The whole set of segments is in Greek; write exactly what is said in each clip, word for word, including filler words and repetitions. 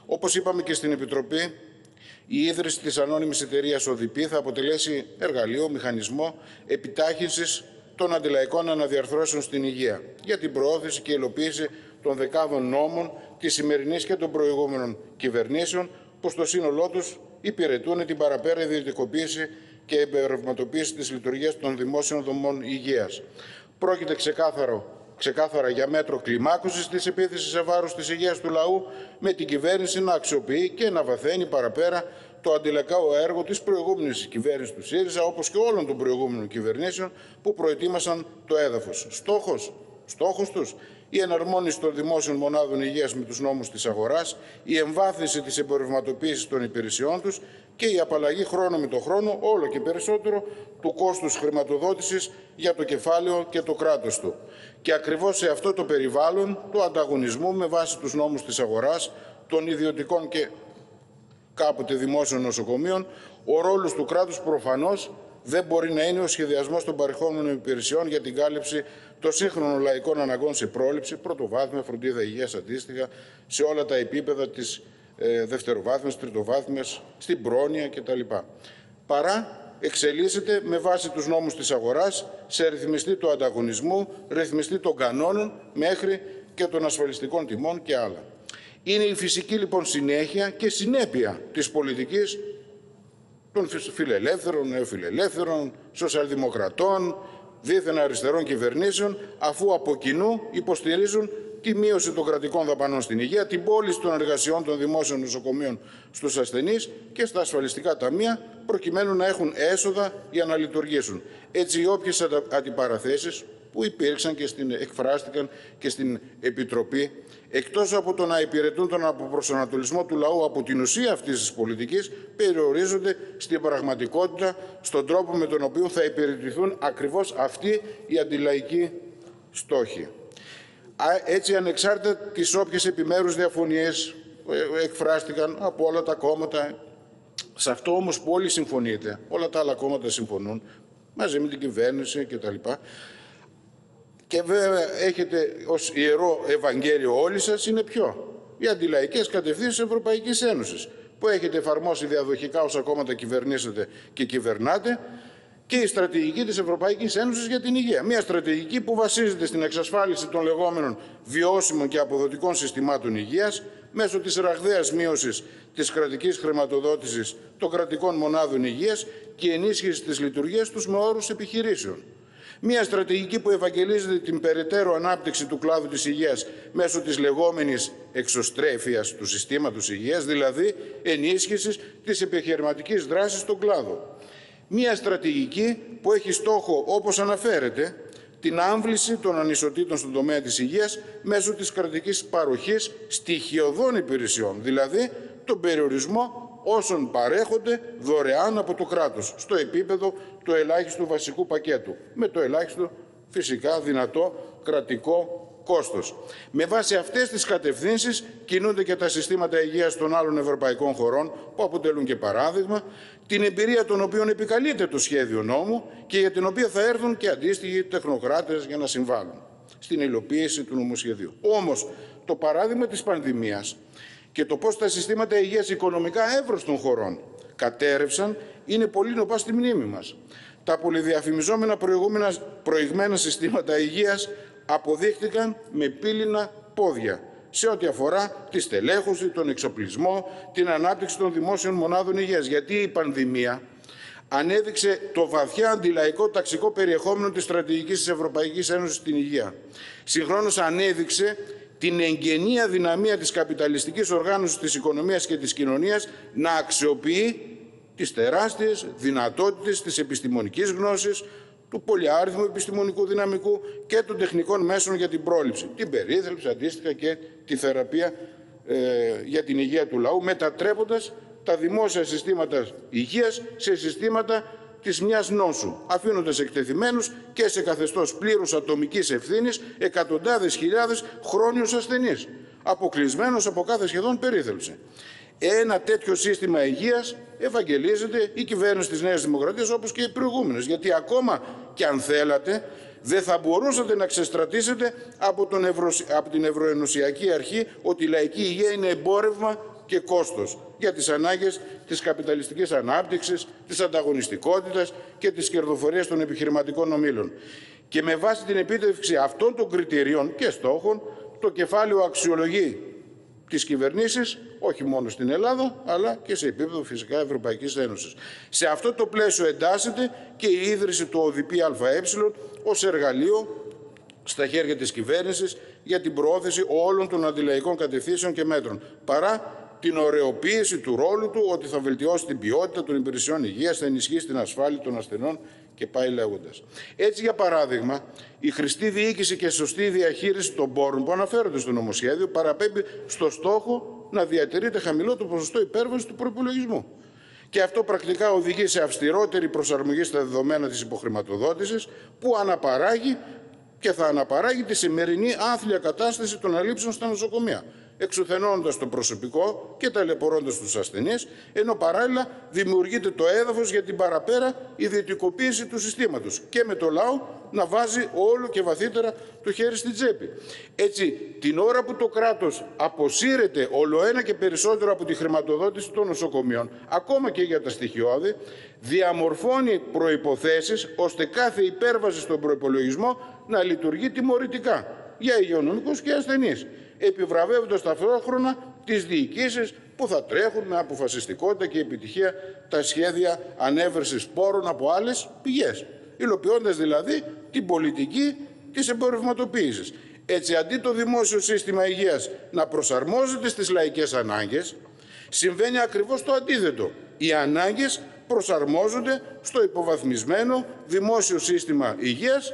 Όπως είπαμε και στην Επιτροπή, η ίδρυση της ανώνυμης εταιρείας ΟΔΙΠΗ θα αποτελέσει εργαλείο, μηχανισμό επιτάχυνσης των αντιλαϊκών αναδιαρθρώσεων στην υγεία για την προώθηση και υλοποίηση των δεκάδων νόμων της σημερινής και των προηγούμενων κυβερνήσεων που στο σύνολό τους υπηρετούν την παραπέρα ιδιωτικοποίηση και εμπορευματοποίηση της λειτουργίας των δημόσιων δομών υγείας. Πρόκειται ξεκάθαρο ξεκάθαρα για μέτρο κλιμάκωσης της επίθεσης σε βάρος της υγείας του λαού, με την κυβέρνηση να αξιοποιεί και να βαθαίνει παραπέρα το αντιλαϊκό έργο της προηγούμενης κυβέρνησης του ΣΥΡΙΖΑ, όπως και όλων των προηγούμενων κυβερνήσεων που προετοίμασαν το έδαφος. Στόχος, στόχος τους, η εναρμόνιση των δημόσιων μονάδων υγείας με τους νόμους της αγοράς, η εμβάθυνση της εμπορευματοποίησης των υπηρεσιών τους και η απαλλαγή χρόνο με το χρόνο, όλο και περισσότερο, του κόστους χρηματοδότησης για το κεφάλαιο και το κράτος του. Και ακριβώς σε αυτό το περιβάλλον του ανταγωνισμού με βάση τους νόμους της αγοράς, των ιδιωτικών και κάποτε δημόσιων νοσοκομείων, ο ρόλος του κράτους προφανώς δεν μπορεί να είναι ο σχεδιασμός των παρεχόμενων υπηρεσιών για την κάλυψη των σύγχρονων λαϊκών αναγκών σε πρόληψη, πρωτοβάθμια, φροντίδα υγείας αντίστοιχα, σε όλα τα επίπεδα της ε, δευτεροβάθμιας, τριτοβάθμιας, στην πρόνοια κτλ. Παρά εξελίσσεται με βάση τους νόμους της αγοράς σε ρυθμιστή του ανταγωνισμού, ρυθμιστή των κανόνων μέχρι και των ασφαλιστικών τιμών και άλλα. Είναι η φυσική λοιπόν συνέχεια και συνέπεια της πολιτικής των φιλελεύθερων, νεοφιλελεύθερων, σοσιαλδημοκρατών, δίθεν αριστερών κυβερνήσεων, αφού από κοινού υποστηρίζουν τη μείωση των κρατικών δαπανών στην υγεία, την πώληση των εργασιών των δημόσιων νοσοκομείων στους ασθενείς και στα ασφαλιστικά ταμεία, προκειμένου να έχουν έσοδα για να λειτουργήσουν. Έτσι, οι όποιες αντιπαραθέσεις που υπήρξαν και στην, εκφράστηκαν και στην Επιτροπή, εκτός από το να υπηρετούν τον αποπροσανατολισμό του λαού από την ουσία αυτής της πολιτικής, περιορίζονται στην πραγματικότητα, στον τρόπο με τον οποίο θα υπηρετηθούν ακριβώς αυτοί οι αντιλαϊκοί στόχοι. Έτσι, ανεξάρτητα τις όποιες επιμέρους διαφωνίες εκφράστηκαν από όλα τα κόμματα, σε αυτό όμως που όλοι συμφωνείτε, όλα τα άλλα κόμματα συμφωνούν, μαζί με την κυβέρνηση κτλ. Και βέβαια έχετε ως ιερό Ευαγγέλιο όλοι σας είναι ποιο? Οι αντιλαϊκές κατευθύνσεις της Ευρωπαϊκής Ένωσης, που έχετε εφαρμόσει διαδοχικά όσα κόμματα κυβερνήσετε και κυβερνάτε, και η στρατηγική της Ευρωπαϊκής Ένωσης για την υγεία. Μια στρατηγική που βασίζεται στην εξασφάλιση των λεγόμενων βιώσιμων και αποδοτικών συστημάτων υγείας μέσω της ραγδαίας μείωσης της κρατικής χρηματοδότησης των κρατικών μονάδων υγείας και ενίσχυση της λειτουργίας τους με όρους επιχειρήσεων. Μια στρατηγική που ευαγγελίζεται την περαιτέρω ανάπτυξη του κλάδου της υγείας μέσω της λεγόμενης εξωστρέφειας του συστήματος υγείας, δηλαδή ενίσχυσης της επιχειρηματικής δράσης στον κλάδο. Μια στρατηγική που έχει στόχο, όπως αναφέρεται, την άμβληση των ανισοτήτων στον τομέα της υγείας μέσω της κρατικής παροχής στοιχειωδών υπηρεσιών, δηλαδή τον περιορισμό όσων παρέχονται δωρεάν από το κράτος, στο επίπεδο του ελάχιστου βασικού πακέτου, με το ελάχιστο φυσικά δυνατό κρατικό κόστος. Με βάση αυτές τις κατευθύνσεις κινούνται και τα συστήματα υγείας των άλλων ευρωπαϊκών χωρών, που αποτελούν και παράδειγμα, την εμπειρία των οποίων επικαλείται το σχέδιο νόμου και για την οποία θα έρθουν και αντίστοιχοι τεχνοκράτες για να συμβάλλουν στην υλοποίηση του νομοσχεδίου. Όμως, το παράδειγμα της πανδημίας και το πώς τα συστήματα υγείας οικονομικά εύρωστων χωρών κατέρευσαν είναι πολύ νοπά στη μνήμη μας. Τα πολυδιαφημιζόμενα προηγούμενα προηγμένα συστήματα υγείας αποδείχτηκαν με πύληνα πόδια σε ό,τι αφορά τη στελέχωση, τον εξοπλισμό, την ανάπτυξη των δημόσιων μονάδων υγείας. Γιατί η πανδημία ανέδειξε το βαθιά αντιλαϊκό ταξικό περιεχόμενο της στρατηγικής της Ευρωπαϊκής Ένωσης στην υγεία. Συγχρόνως ανέδειξε την εγγενή αδυναμία της καπιταλιστικής οργάνωσης της οικονομίας και της κοινωνίας να αξιοποιεί τις τεράστιες δυνατότητες της επιστημονικής γνώσης, του πολυάριθμου επιστημονικού δυναμικού και των τεχνικών μέσων για την πρόληψη, την περίθαλψη αντίστοιχα και τη θεραπεία ε, για την υγεία του λαού, μετατρέποντας τα δημόσια συστήματα υγείας σε συστήματα της μιας νόσου, αφήνοντας εκτεθειμένους και σε καθεστώς πλήρους ατομικής ευθύνης εκατοντάδες χιλιάδες χρόνιους ασθενείς, αποκλεισμένους από κάθε σχεδόν περίθαλψη. Ένα τέτοιο σύστημα υγείας ευαγγελίζεται η κυβέρνηση της Νέας Δημοκρατίας, όπως και οι προηγούμενες, γιατί ακόμα και αν θέλατε δεν θα μπορούσατε να ξεστρατήσετε από, τον Ευρω... από την Ευρωενωσιακή Αρχή ότι η λαϊκή υγεία είναι εμπόρευμα και κόστος για τις ανάγκες της καπιταλιστικής ανάπτυξης, της ανταγωνιστικότητας και της κερδοφορίας των επιχειρηματικών ομίλων. Και με βάση την επίτευξη αυτών των κριτηρίων και στόχων, το κεφάλαιο αξιολογεί τις κυβερνήσεις, όχι μόνο στην Ελλάδα, αλλά και σε επίπεδο φυσικά Ευρωπαϊκής Ένωσης. Σε αυτό το πλαίσιο εντάσσεται και η ίδρυση του ΟΔΠ ΑΕ ως εργαλείο στα χέρια της κυβέρνησης για την προώθηση όλων των αντιλαϊκών κατευθύνσεων και μέτρων, παρά την ωρεοποίηση του ρόλου του ότι θα βελτιώσει την ποιότητα των υπηρεσιών υγείας, θα ενισχύσει την ασφάλεια των ασθενών και πάει λέγοντας. Έτσι, για παράδειγμα, η χρηστή διοίκηση και σωστή διαχείριση των πόρων που αναφέρονται στο νομοσχέδιο παραπέμπει στο στόχο να διατηρείται χαμηλό το ποσοστό υπέρβασης του προϋπολογισμού. Και αυτό πρακτικά οδηγεί σε αυστηρότερη προσαρμογή στα δεδομένα της υποχρηματοδότησης που αναπαράγει και θα αναπαράγει τη σημερινή άθλια κατάσταση των αλήψεων στα νοσοκομεία, εξουθενώνοντας το προσωπικό και ταλαιπωρώντας τους ασθενείς, ενώ παράλληλα δημιουργείται το έδαφος για την παραπέρα ιδιωτικοποίηση του συστήματος και με το λαό να βάζει όλο και βαθύτερα το χέρι στην τσέπη. Έτσι, την ώρα που το κράτος αποσύρεται ολοένα και περισσότερο από τη χρηματοδότηση των νοσοκομείων, ακόμα και για τα στοιχειώδη, διαμορφώνει προϋποθέσεις ώστε κάθε υπέρβαση στον προϋπολογισμό να λειτουργεί τιμωρητικά για υγειονομικούς και ασθενείς, επιβραβεύοντας ταυτόχρονα τις διοικήσεις που θα τρέχουν με αποφασιστικότητα και επιτυχία τα σχέδια ανέβρεσης πόρων από άλλες πηγές, υλοποιώντας δηλαδή την πολιτική της εμπορευματοποίησης. Έτσι, αντί το δημόσιο σύστημα υγείας να προσαρμόζεται στις λαϊκές ανάγκες, συμβαίνει ακριβώς το αντίθετο. Οι ανάγκες προσαρμόζονται στο υποβαθμισμένο δημόσιο σύστημα υγείας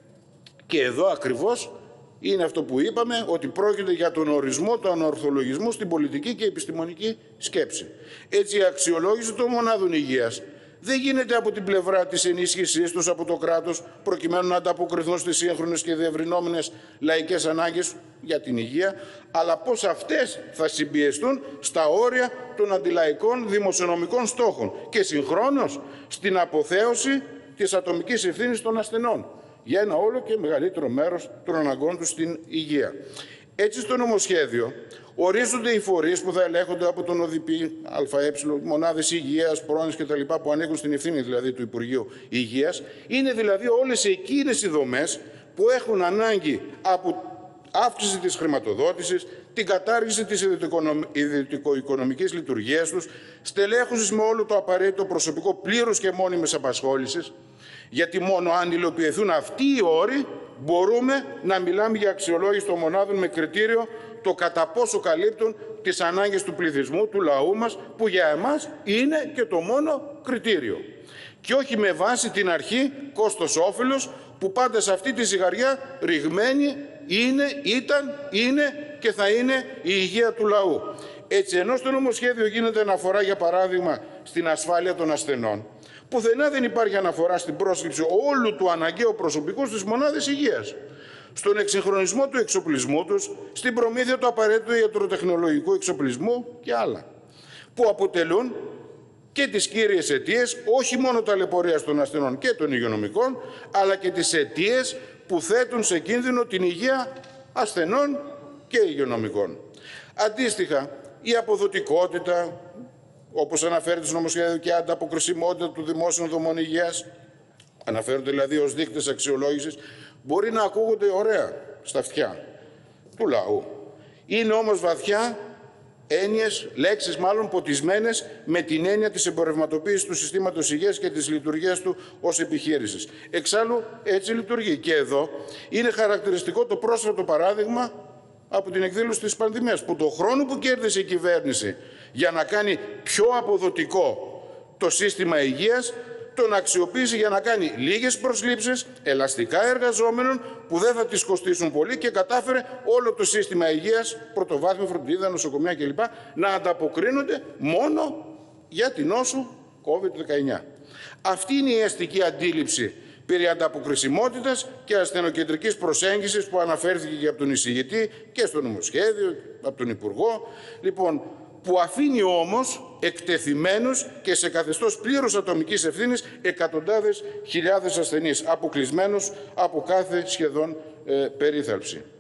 και εδώ ακριβώς είναι αυτό που είπαμε, ότι πρόκειται για τον ορισμό του ανορθολογισμού στην πολιτική και επιστημονική σκέψη. Έτσι, η αξιολόγηση των μονάδων υγείας δεν γίνεται από την πλευρά της ενίσχυσής τους από το κράτος, προκειμένου να ανταποκριθούν στις σύγχρονες και διευρυνόμενες λαϊκές ανάγκες για την υγεία, αλλά πώς αυτές θα συμπιεστούν στα όρια των αντιλαϊκών δημοσιονομικών στόχων και συγχρόνως στην αποθέωση της ατομικής ευθύνης των ασθενών για ένα όλο και μεγαλύτερο μέρος των αναγκών τους στην υγεία. Έτσι, στο νομοσχέδιο ορίζονται οι φορείς που θα ελέγχονται από τον ΟΔΠ ΑΕ, μονάδες υγείας, πρόνοιας κτλ. Που ανήκουν στην ευθύνη δηλαδή του Υπουργείου Υγείας. Είναι δηλαδή όλες εκείνες οι δομές που έχουν ανάγκη από αύξηση της χρηματοδότησης, την κατάργηση της ιδιωτικο-οικονομικής λειτουργίας τους, στελέχωσης με όλο το απαραίτητο προσωπικό πλήρους και μόνιμης απασχόλησης, γιατί μόνο αν υλοποιηθούν αυτοί οι όροι μπορούμε να μιλάμε για αξιολόγηση των μονάδων με κριτήριο το κατά πόσο καλύπτουν τις ανάγκες του πληθυσμού, του λαού μας, που για εμάς είναι και το μόνο κριτήριο. Και όχι με βάση την αρχή κόστος-όφελος που πάντα σε αυτή τη ζυγαριά ρηγμένη είναι, ήταν, είναι και θα είναι η υγεία του λαού. Έτσι, ενώ στο νομοσχέδιο γίνεται αναφορά, για παράδειγμα, στην ασφάλεια των ασθενών, πουθενά δεν υπάρχει αναφορά στην πρόσληψη όλου του αναγκαίου προσωπικού στις μονάδες υγείας, στον εξυγχρονισμό του εξοπλισμού τους, στην προμήθεια του απαραίτητου ιατροτεχνολογικού εξοπλισμού και άλλα, που αποτελούν και τις κύριες αιτίες όχι μόνο ταλαιπωρίας των ασθενών και των υγειονομικών, αλλά και τις αιτίες που θέτουν σε κίνδυνο την υγεία ασθενών και υγειονομικών. Αντίστοιχα, η αποδοτικότητα, όπως αναφέρεται στο νομοσχέδιο, και η ανταποκρισιμότητα του δημόσιων δομών υγείας, αναφέρονται δηλαδή ως δείκτες αξιολόγησης, μπορεί να ακούγονται ωραία στα αυτιά του λαού. Είναι όμως βαθιά έννοιες, λέξεις μάλλον ποτισμένες με την έννοια της εμπορευματοποίησης του συστήματος υγείας και της λειτουργίας του ως επιχείρησης. Εξάλλου έτσι λειτουργεί. Και εδώ είναι χαρακτηριστικό το πρόσφατο παράδειγμα από την εκδήλωση της πανδημίας, που το χρόνο που κέρδισε η κυβέρνηση για να κάνει πιο αποδοτικό το σύστημα υγείας, τον αξιοποίησε για να κάνει λίγες προσλήψεις, ελαστικά εργαζόμενων που δεν θα τις κοστίσουν πολύ, και κατάφερε όλο το σύστημα υγείας, πρωτοβάθμια φροντίδα, νοσοκομεία κλπ. Να ανταποκρίνονται μόνο για την νόσο κόβιντ δεκαεννιά. Αυτή είναι η αστική αντίληψη περί ανταποκρισιμότητας και ασθενοκεντρικής προσέγγισης που αναφέρθηκε και από τον εισηγητή και στο νομοσχέδιο, από τον Υπουργό. Λοιπόν, που αφήνει όμως εκτεθειμένους και σε καθεστώς πλήρους ατομικής ευθύνης εκατοντάδες χιλιάδες ασθενείς, αποκλεισμένους από κάθε σχεδόν ε, περίθαλψη.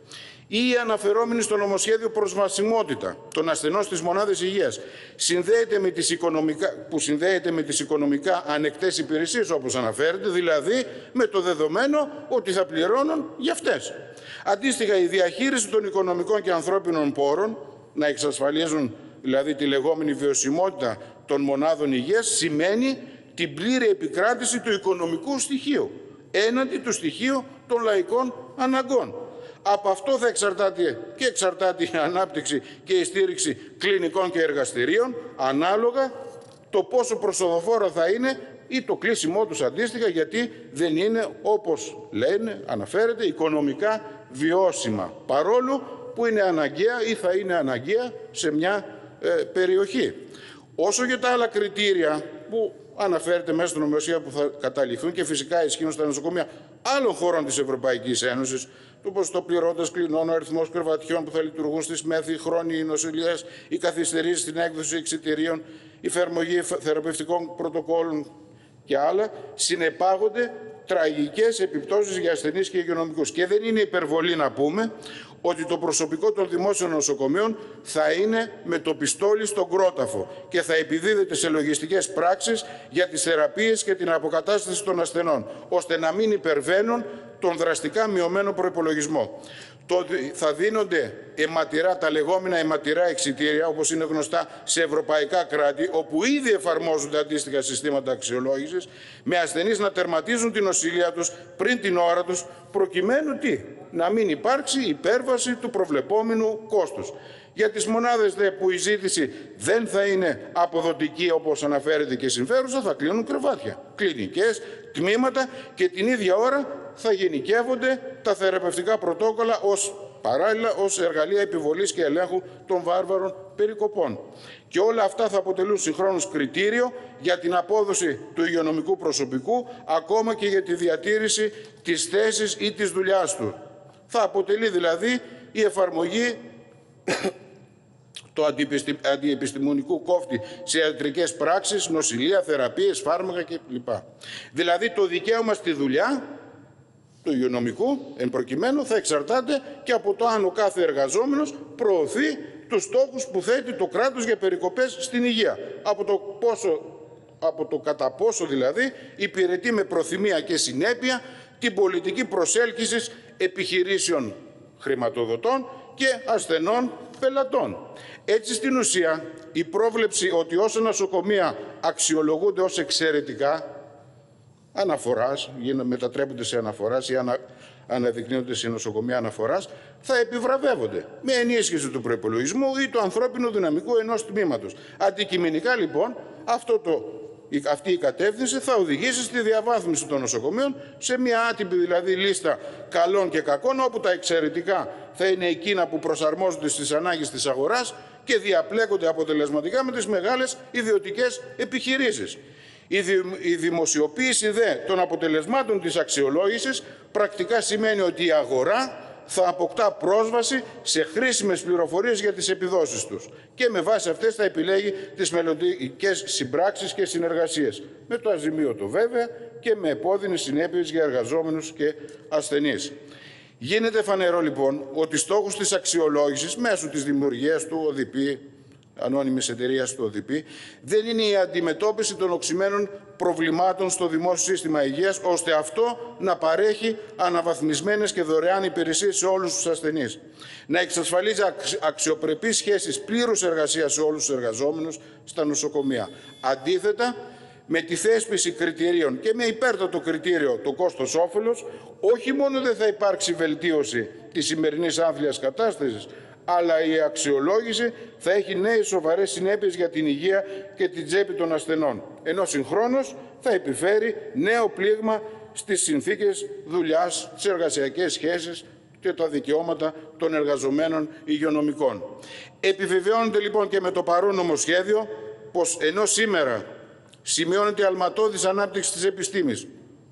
ή η αναφερόμενη στο νομοσχέδιο προσβασιμότητα των ασθενών στις μονάδες υγείας συνδέεται με τις οικονομικά, που συνδέεται με τις οικονομικά ανεκτές υπηρεσίες, όπως αναφέρεται, δηλαδή με το δεδομένο ότι θα πληρώνουν για αυτές. Αντίστοιχα, η διαχείριση των οικονομικών και ανθρώπινων πόρων, να εξασφαλίζουν δηλαδή τη λεγόμενη βιωσιμότητα των μονάδων υγείας, σημαίνει την πλήρη επικράτηση του οικονομικού στοιχείου έναντι του στοιχείου των λαϊκών αναγκών. Από αυτό θα εξαρτάται και εξαρτάται η ανάπτυξη και η στήριξη κλινικών και εργαστηρίων, ανάλογα το πόσο προσοδοφόρο θα είναι ή το κλείσιμό τους αντίστοιχα, γιατί δεν είναι, όπως λένε, αναφέρεται, οικονομικά βιώσιμα, παρόλο που είναι αναγκαία ή θα είναι αναγκαία σε μια ε, περιοχή. Όσο για τα άλλα κριτήρια που αναφέρεται μέσα στην νομοθεσία που θα καταληφθούν και φυσικά ισχύουν στα νοσοκομεία άλλων χωρών της Ευρωπαϊκής Ένωσης, το ποσοστό πληρώτας κλινών, ο αριθμός κρεβατιών που θα λειτουργούν στις μέθη, χρόνοι νοσηλείας, οι καθυστερήσεις στην έκδοση εξιτηρίων, η εφαρμογή θεραπευτικών πρωτοκόλων και άλλα, συνεπάγονται τραγικές επιπτώσεις για ασθενείς και υγειονομικούς. Και δεν είναι υπερβολή να πούμε ότι το προσωπικό των δημόσιων νοσοκομείων θα είναι με το πιστόλι στον κρόταφο και θα επιδίδεται σε λογιστικές πράξεις για τις θεραπείες και την αποκατάσταση των ασθενών, ώστε να μην υπερβαίνουν τον δραστικά μειωμένο προϋπολογισμό. Το, θα δίνονται αιματηρά, τα λεγόμενα αιματηρά εξιτήρια, όπως είναι γνωστά σε ευρωπαϊκά κράτη, όπου ήδη εφαρμόζονται αντίστοιχα συστήματα αξιολόγησης, με ασθενείς να τερματίζουν την νοσηλεία τους πριν την ώρα τους, προκειμένου τι, να μην υπάρξει υπέρβαση του προβλεπόμενου κόστους. Για τις μονάδες δε, που η ζήτηση δεν θα είναι αποδοτική, όπως αναφέρεται και συμφέρουσα, θα κλείνουν κρεβάτια, κλινικές, τμήματα και την ίδια ώρα θα γενικεύονται τα θεραπευτικά πρωτόκολλα ως παράλληλα ως εργαλεία επιβολής και ελέγχου των βάρβαρων περικοπών. Και όλα αυτά θα αποτελούν συγχρόνως κριτήριο για την απόδοση του υγειονομικού προσωπικού, ακόμα και για τη διατήρηση της θέσης ή της δουλειάς του. Θα αποτελεί δηλαδή η εφαρμογή του αντιεπιστημονικού κόφτη σε ιατρικές πράξεις, νοσηλεία, θεραπείες, φάρμακα κλπ. Δηλαδή το δικαίωμα στη δουλειά του υγειονομικού, εν προκειμένου, θα εξαρτάται και από το αν ο κάθε εργαζόμενος προωθεί τους στόχους που θέτει το κράτος για περικοπές στην υγεία. Από το, πόσο, από το κατά πόσο δηλαδή υπηρετεί με προθυμία και συνέπεια την πολιτική προσέλκυσης επιχειρήσεων χρηματοδοτών και ασθενών πελατών. Έτσι, στην ουσία, η πρόβλεψη ότι όσα νοσοκομεία αξιολογούνται ως εξαιρετικά αναφοράς, μετατρέπονται σε αναφοράς ή ανα, αναδεικνύονται σε νοσοκομεία αναφοράς, θα επιβραβεύονται με ενίσχυση του προϋπολογισμού ή του ανθρώπινου δυναμικού ενός τμήματος. Αντικειμενικά, λοιπόν, αυτό το, αυτή η κατεύθυνση θα οδηγήσει στη διαβάθμιση των νοσοκομείων σε μια άτυπη δηλαδή λίστα καλών και κακών, όπου τα εξαιρετικά θα είναι εκείνα που προσαρμόζονται στις ανάγκες της αγοράς και διαπλέκονται αποτελεσματικά με τις μεγάλες ιδιωτικές επιχειρήσεις. Η δημοσιοποίηση δε των αποτελεσμάτων της αξιολόγησης πρακτικά σημαίνει ότι η αγορά θα αποκτά πρόσβαση σε χρήσιμες πληροφορίες για τις επιδόσεις τους και με βάση αυτές θα επιλέγει τις μελλοντικές συμπράξεις και συνεργασίες, με το αζημίωτο βέβαια και με επώδυνες συνέπειες για εργαζόμενους και ασθενείς. Γίνεται φανερό λοιπόν ότι στόχος της αξιολόγησης μέσω της δημιουργίας του ΟΔΠ, ανώνυμης εταιρείας του ΟΔΠ, δεν είναι η αντιμετώπιση των οξυμένων προβλημάτων στο δημόσιο σύστημα υγείας, ώστε αυτό να παρέχει αναβαθμισμένες και δωρεάν υπηρεσίες σε όλους τους ασθενείς. Να εξασφαλίζει αξιοπρεπείς σχέσεις πλήρους εργασίας σε όλους τους εργαζόμενους στα νοσοκομεία. Αντίθετα, με τη θέσπιση κριτηρίων και με υπέρτατο κριτήριο το κόστος-όφελος, όχι μόνο δεν θα υπάρξει βελτίωση της σημερινής άθλιας κατάστασης, αλλά η αξιολόγηση θα έχει νέες σοβαρές συνέπειες για την υγεία και την τσέπη των ασθενών, ενώ συγχρόνως θα επιφέρει νέο πλήγμα στις συνθήκες δουλειάς, τις εργασιακές σχέσεις και τα δικαιώματα των εργαζομένων υγειονομικών. Επιβεβαιώνεται λοιπόν και με το παρόν νομοσχέδιο πως ενώ σήμερα σημειώνεται η αλματώδης ανάπτυξη της επιστήμης,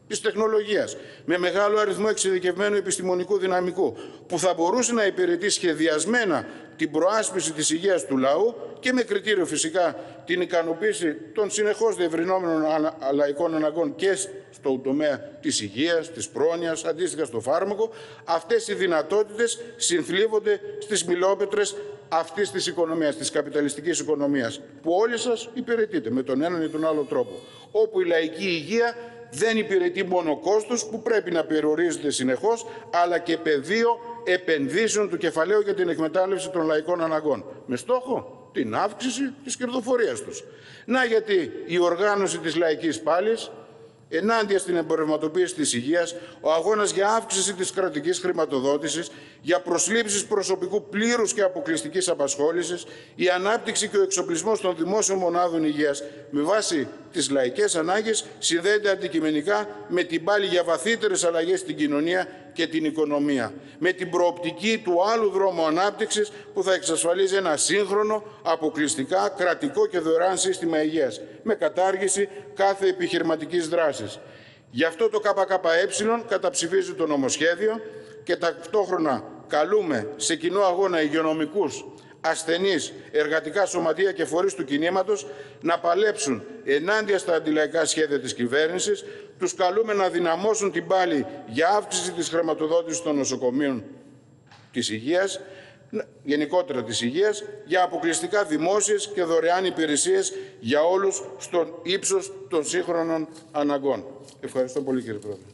της τεχνολογίας, με μεγάλο αριθμό εξειδικευμένου επιστημονικού δυναμικού, που θα μπορούσε να υπηρετεί σχεδιασμένα την προάσπιση της υγείας του λαού και με κριτήριο φυσικά την ικανοποίηση των συνεχώς διευρυνόμενων λαϊκών αναγκών και στο τομέα της υγείας, της πρόνοιας, αντίστοιχα στο φάρμακο. Αυτές οι δυνατότητες συνθλίβονται στις μιλόπετρες αυτής της οικονομίας, της καπιταλιστικής οικονομίας, που όλοι σας υπηρετείτε με τον έναν ή τον άλλο τρόπο, όπου η λαϊκή υγεία δεν υπηρετεί μόνο κόστος που πρέπει να περιορίζεται συνεχώς, αλλά και πεδίο επενδύσεων του κεφαλαίου για την εκμετάλλευση των λαϊκών αναγκών, με στόχο την αύξηση της κερδοφορίας τους. Να γιατί η οργάνωση της λαϊκής πάλης ενάντια στην εμπορευματοποίηση της υγείας, ο αγώνας για αύξηση της κρατικής χρηματοδότησης, για προσλήψεις προσωπικού πλήρους και αποκλειστικής απασχόλησης, η ανάπτυξη και ο εξοπλισμός των δημόσιων μονάδων υγείας με βάση τις λαϊκές ανάγκες συνδέεται αντικειμενικά με την πάλη για βαθύτερες αλλαγές στην κοινωνία και την οικονομία, με την προοπτική του άλλου δρόμου ανάπτυξης που θα εξασφαλίζει ένα σύγχρονο, αποκλειστικά, κρατικό και δωρεάν σύστημα υγείας, με κατάργηση κάθε επιχειρηματικής δράσης. Γι' αυτό το ΚΚΕ καταψηφίζει το νομοσχέδιο και ταυτόχρονα καλούμε σε κοινό αγώνα υγειονομικούς, ασθενείς, εργατικά σωματεία και φορείς του κινήματος να παλέψουν ενάντια στα αντιλαϊκά σχέδια της κυβέρνησης. Τους καλούμε να δυναμώσουν την πάλη για αύξηση της χρηματοδότησης των νοσοκομείων της υγείας, γενικότερα της υγείας, για αποκλειστικά δημόσιες και δωρεάν υπηρεσίες για όλους στον ύψος των σύγχρονων αναγκών. Ευχαριστώ πολύ, κύριε Πρόεδρε.